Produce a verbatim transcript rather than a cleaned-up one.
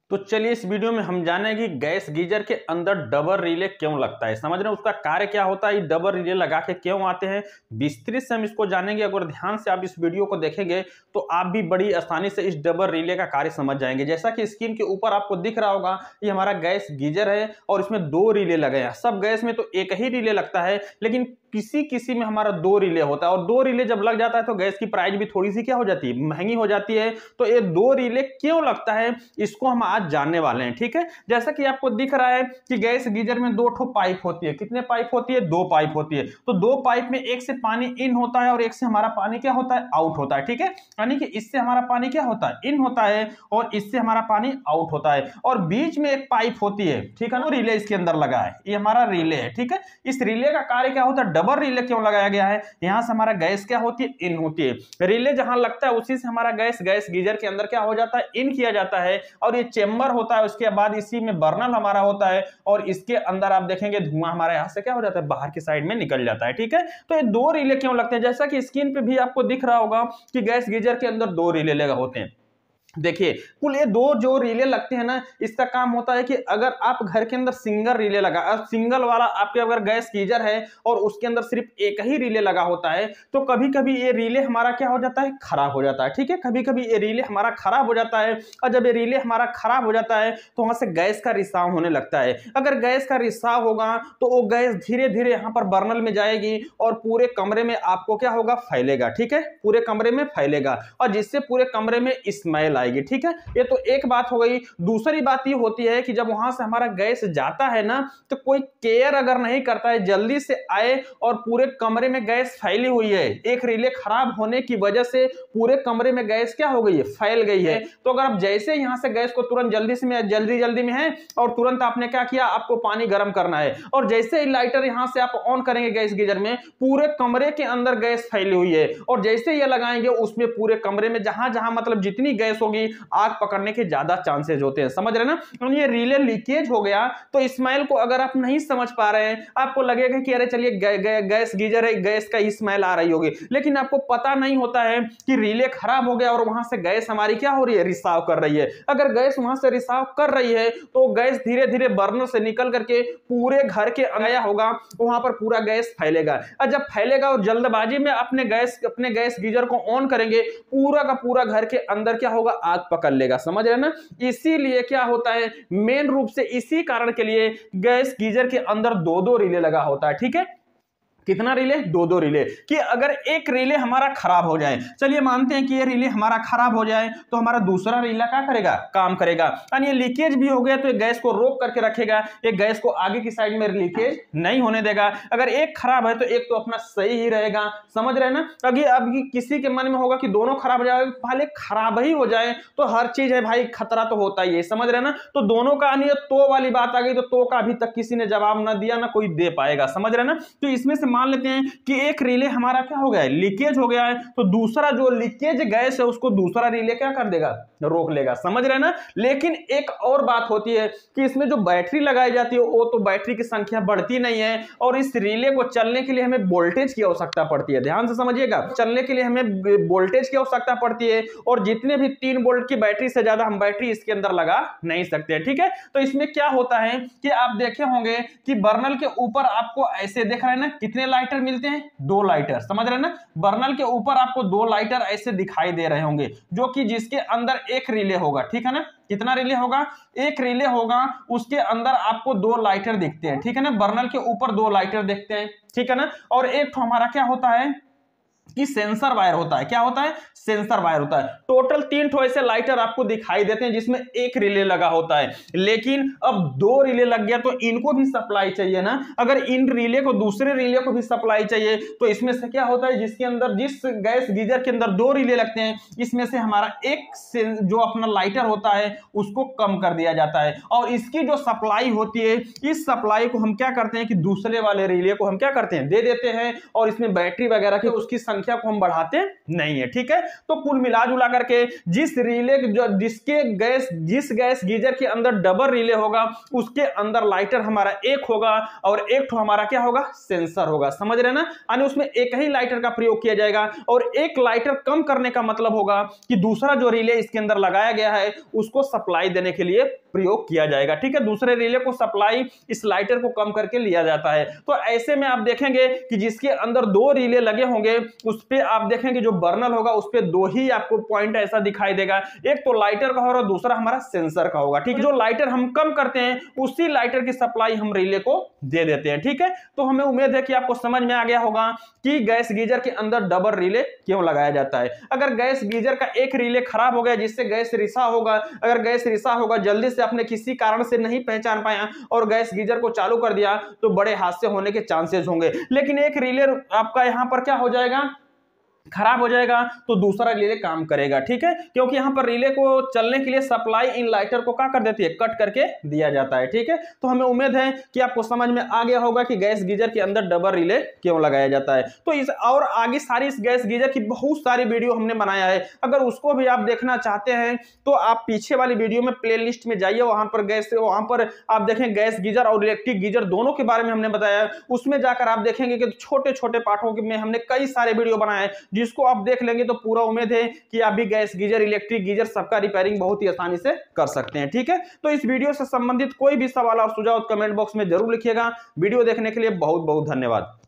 तो चलिए इस वीडियो में हम जानेंगे कि गैस गीजर के अंदर डबल रिले क्यों लगता है, समझ रहे हैं उसका कार्य क्या होता है, ये डबल रिले लगा के क्यों आते हैं, विस्तृत से हम इसको जानेंगे। अगर ध्यान से आप इस वीडियो को देखेंगे तो आप भी बड़ी आसानी से इस डबल रिले का कार्य समझ जाएंगे। जैसा कि स्क्रीन के ऊपर आपको दिख रहा होगा, ये हमारा गैस गीजर है और इसमें दो रिले लगे हैं। सब गैस में तो एक ही रिले लगता है, लेकिन किसी किसी में हमारा दो रिले होता है और दो रिले जब लग जाता है तो गैस की प्राइस भी थोड़ी सी क्या हो जाती है, महंगी हो जाती है। तो ये दो रिले क्यों लगता है इसको हम आज जानने वाले हैं, ठीक है। जैसा कि आपको दिख रहा है कि गैस गीजर में दो ठो पाइप होती है। कितने पाइप होती है? दो पाइप होती है। तो दो पाइप में एक से पानी इन होता है और एक से हमारा पानी क्या होता है, आउट होता है, ठीक है। यानी कि इससे हमारा पानी क्या होता है, इन होता है और इससे हमारा पानी आउट होता है। और बीच में एक पाइप होती है, ठीक है ना, रिले इसके अंदर लगा है, ये हमारा रिले है, ठीक है। इस रिले का कार्य क्या होता है, डबल रिले क्यों लगाया गया है, यहां से हमारा गैस क्या होती है, इन होती है। रिले जहां लगता है उसी से हमारा गैस गैस गीजर के अंदर क्या हो जाता है, इन किया जाता है। और ये चेंबर होता है, उसके बाद इसी में बर्नल हमारा होता है और इसके अंदर आप देखेंगे धुआं हमारे यहां से क्या हो जाता है, बाहर की साइड में निकल जाता है, ठीक है। तो ये दो रिले क्यों लगते हैं, जैसा कि स्क्रीन पे भी आपको दिख रहा होगा कि गैस गीजर के अंदर दो रिले लगे होते हैं। देखिए कुल ये दो जो रिले लगते हैं ना, इसका काम होता है कि अगर आप घर के अंदर सिंगल रिले लगा, सिंगल वाला आपके अगर गैस गीजर है और उसके अंदर सिर्फ एक ही रिले लगा होता है तो कभी कभी ये रिले हमारा क्या हो जाता है, खराब हो जाता है, ठीक है। कभी कभी ये रिले हमारा खराब हो जाता है और जब ये रिले हमारा खराब हो जाता है तो वहां से गैस का रिसाव होने लगता है। अगर गैस का रिसाव होगा तो वो गैस धीरे धीरे यहाँ पर बर्नल में जाएगी और पूरे कमरे में आपको क्या होगा, फैलेगा, ठीक है। पूरे कमरे में फैलेगा और जिससे पूरे कमरे में स्मेल, ठीक है। ये तो एक बात हो गई। दूसरी बात ये होती है कि जब वहां से हमारा गैस जाता है ना तो कोई केयर अगर नहीं करता है, जल्दी से आए और पूरे कमरे में गैस फैली हुई है, एक रिले खराब होने की वजह से पूरे कमरे में गैस क्या हो गई है, फैल गई है। तो अगर आप जैसे यहां से गैस को तुरंत जल्दी से में जल्दी जल्दी में है और तुरंत आपने क्या किया, आपको पानी गर्म करना है और जैसे ही लाइटर यहां से आप ऑन करेंगे गैस गीजर में, पूरे कमरे के अंदर गैस फैली हुई है और जैसे ये लगाएंगे उसमें पूरे कमरे में जहां जहां मतलब जितनी गैस होगी आग पकड़ने के ज्यादा चांसेस होते हैं, समझ रहे ना। ये रिले लीकेज हो गया तो स्मेल को अगर आप नहीं समझ पा रहे हैं, आपको लगेगा कि अरे चलिए गै, गै, गैस गीजर है, गैस का स्मेल आ रही होगी, लेकिन आपको पता नहीं होता है कि रिले खराब हो गया और वहां से गैस हमारी क्या हो रही है, रिसाव कर रही है। अगर गैस वहां से रिसाव कर रही है तो गैस धीरे धीरे बर्नर से निकल करके पूरे घर के आया होगा, वहां पर पूरा गैस फैलेगा और जब फैलेगा और जल्दबाजी में अपने गैस अपने गैस गीजर को ऑन करेंगे, पूरा का पूरा घर के अंदर क्या होगा, आग पकड़ लेगा, समझ रहे ना। इसीलिए क्या होता है, मेन रूप से इसी कारण के लिए गैस गीजर के अंदर दो दो रिले लगा होता है, ठीक है। कितना रिले, दो दो रिले, कि अगर एक रिले हमारा खराब हो जाए, चलिए मानते हैं कि ये रिले हमारा खराब हो जाए तो हमारा दूसरा रिला क्या करेगा, काम करेगा। यानी ये लीकेज भी हो गया तो ये गैस को रोक करके रखेगा, ये गैस को आगे की साइड में लीकेज नहीं होने देगा। अगर एक खराब है तो एक तो अपना सही ही रहेगा, समझ रहे ना। अभी अभी किसी के मन में होगा कि दोनों खराब हो जाएगा, पहले खराब ही हो जाए तो हर चीज है भाई, खतरा तो होता ही है, समझ रहे ना। तो दोनों का नहीं, तो वाली बात आ गई तो तो का अभी तक किसी ने जवाब ना दिया, ना कोई दे पाएगा, समझ रहे ना। तो इसमें से मान लेते हैं कि एक रिले हमारा क्या हो गया है, लीकेज हो गया है, तो दूसरा जो लीकेज गैस है उसको दूसरा रिले क्या कर देगा, रोक लेगा, समझ रहे ना। लेकिन एक और बात होती है कि इसमें जो बैटरी लगाई जाती है वो तो बैटरी की संख्या बढ़ती नहीं है और इस रिले को चलने के लिए हमें वोल्टेज की आवश्यकता पड़ती है। ध्यान से समझिएगा, चलने के लिए हमें वोल्टेज की आवश्यकता पड़ती है और जितने भी तीन वोल्ट की बैटरी से ज्यादा हम बैटरी इसके अंदर लगा नहीं सकते, ठीक है। तो इसमें क्या होता है कि आप देखे होंगे कि बर्नल के ऊपर आपको ऐसे देख रहे हैं ना, कितने लाइटर मिलते हैं, दो लाइटर, समझ रहे ना। बर्नल के ऊपर आपको दो लाइटर ऐसे दिखाई दे रहे होंगे जो कि जिसके अंदर एक रिले होगा, ठीक है ना। कितना रिले होगा, एक रिले होगा, उसके अंदर आपको दो लाइटर दिखते हैं, ठीक है ना। बर्नल के ऊपर दो लाइटर दिखते हैं, ठीक है ना। और एक तो हमारा क्या होता है कि सेंसर वायर होता है, क्या होता है, सेंसर वायर होता है। टोटल तीन ठो ऐसे लाइटर आपको दिखाई देते हैं जिसमें एक रिले लगा होता है। लेकिन अब दो रिले लग गया तो इनको भी सप्लाई चाहिए ना। अगर इन रिले को दूसरे रिले को भी सप्लाई चाहिए तो इसमें से क्या होता है, जिसके अंदर जिस गैस गीजर के अंदर दो रिले लगते हैं, इसमें से हमारा एक जो अपना लाइटर होता है उसको कम कर दिया जाता है और इसकी जो सप्लाई होती है, इस सप्लाई को हम क्या करते हैं कि दूसरे वाले रिले को हम क्या करते हैं, दे देते हैं और इसमें बैटरी वगैरह की उसकी संख्या को हम बढ़ाते नहीं है, ठीक है। तो कुल मिला जुला करके जिस रिले जो जिसके गैस जिस गैस गीजर के अंदर डबल रिले होगा उसके अंदर लाइटर हमारा एक होगा और एक तो हमारा क्या होगा, सेंसर होगा। समझ रहे ना, यानी उसमें एक ही लाइटर का प्रयोग किया जाएगा और एक लाइटर कम करने का मतलब होगा कि दूसरा जो रिले इसके अंदर लगाया गया है उसको सप्लाई देने के लिए प्रयोग किया जाएगा, ठीक है। दूसरे रिले को सप्लाई इस लाइटर को कम करके लिया जाता है। तो ऐसे में आप देखेंगे कि जिसके अंदर दो रिले लगे होंगे उस पे आप देखेंगे जो बर्नर होगा उस पे दो ही आपको पॉइंट ऐसा दिखाई देगा, एक तो लाइटर का होगा और दूसरा हमारा सेंसर का होगा, ठीक है। जो लाइटर हम कम करते हैं उसी लाइटर की सप्लाई हम रिले को दे देते हैं, ठीक है। तो हमें उम्मीद है कि आपको समझ में आ गया होगा कि गैस गीजर के अंदर डबल रिले क्यों लगाया जाता है। अगर गैस गीजर का एक रिले खराब हो गया जिससे गैस रिसा होगा, अगर गैस रिसा होगा जल्दी से आपने किसी कारण से नहीं पहचान पाया और गैस गीजर को चालू कर दिया तो बड़े हादसे होने के चांसेस होंगे। लेकिन एक रिले आपका यहां पर क्या हो जाएगा, खराब हो जाएगा तो दूसरा रिले काम करेगा, ठीक है। क्योंकि यहां पर रिले को चलने के लिए सप्लाई इन लाइटर को क्या कर देती है, कट करके दिया जाता है, ठीक है। तो हमें उम्मीद है कि आपको समझ में आ गया होगा कि गैस गीजर के अंदर डबल रिले क्यों लगाया जाता है। तो इस और आगे सारी इस गैस गीजर की बहुत सारी वीडियो हमने बनाया है, अगर उसको भी आप देखना चाहते हैं तो आप पीछे वाली वीडियो में प्ले लिस्ट में जाइए, वहां पर गैस वहां पर आप देखें गैस गीजर और इलेक्ट्रिक गीजर दोनों के बारे में हमने बताया है। उसमें जाकर आप देखेंगे कि छोटे छोटे पार्टों में हमने कई सारे वीडियो बनाए, जिसको आप देख लेंगे तो पूरा उम्मीद है कि आप भी गैस गीजर इलेक्ट्रिक गीजर सबका रिपेयरिंग बहुत ही आसानी से कर सकते हैं, ठीक है। तो इस वीडियो से संबंधित कोई भी सवाल और सुझाव कमेंट बॉक्स में जरूर लिखिएगा। वीडियो देखने के लिए बहुत बहुत धन्यवाद।